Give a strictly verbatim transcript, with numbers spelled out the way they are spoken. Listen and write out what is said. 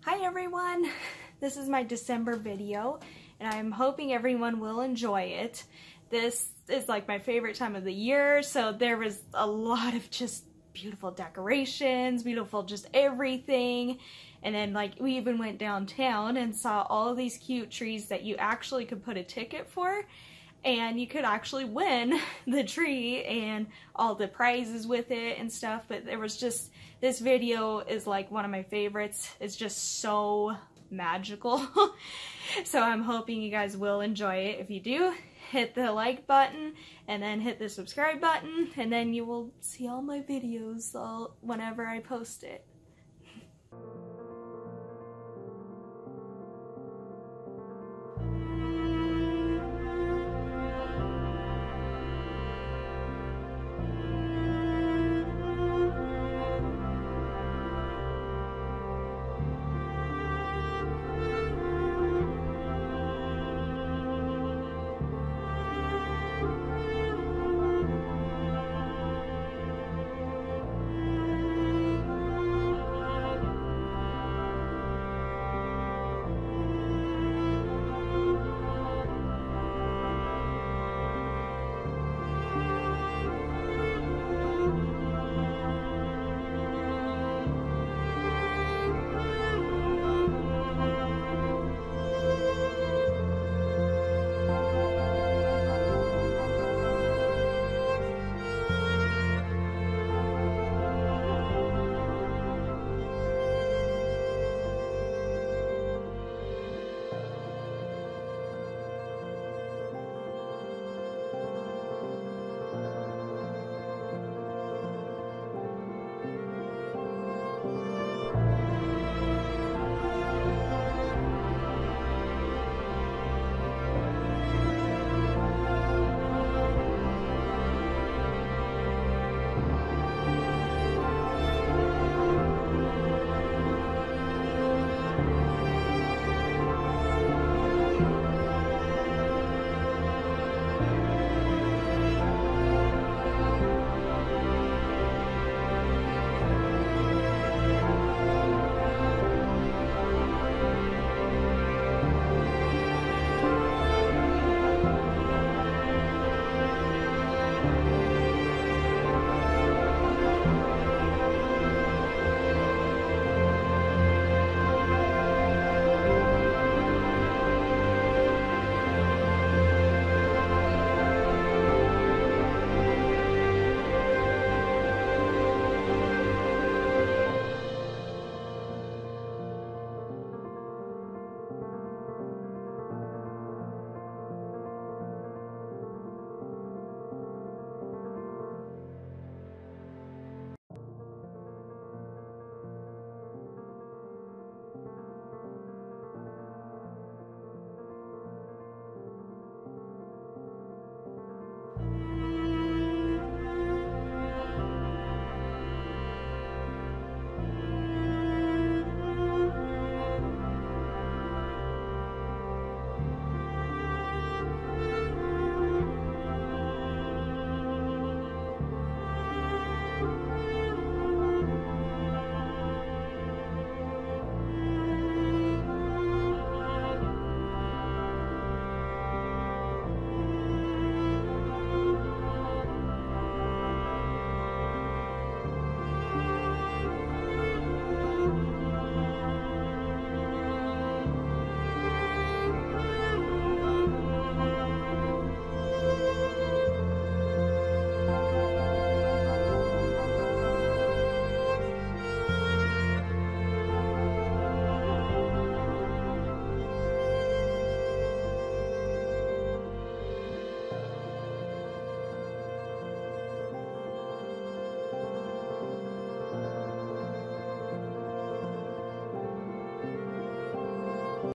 Hi everyone! This is my December video and I'm hoping everyone will enjoy it. This is like my favorite time of the year, so there was a lot of just beautiful decorations, beautiful just everything. And then like we even went downtown and saw all of these cute trees that you actually could put a ticket for. And you could actually win the tree and all the prizes with it and stuff, but there was just, this video is like one of my favorites. It's just so magical. So I'm hoping you guys will enjoy it. If you do, hit the like button and then hit the subscribe button, and then you will see all my videos all, whenever I post it.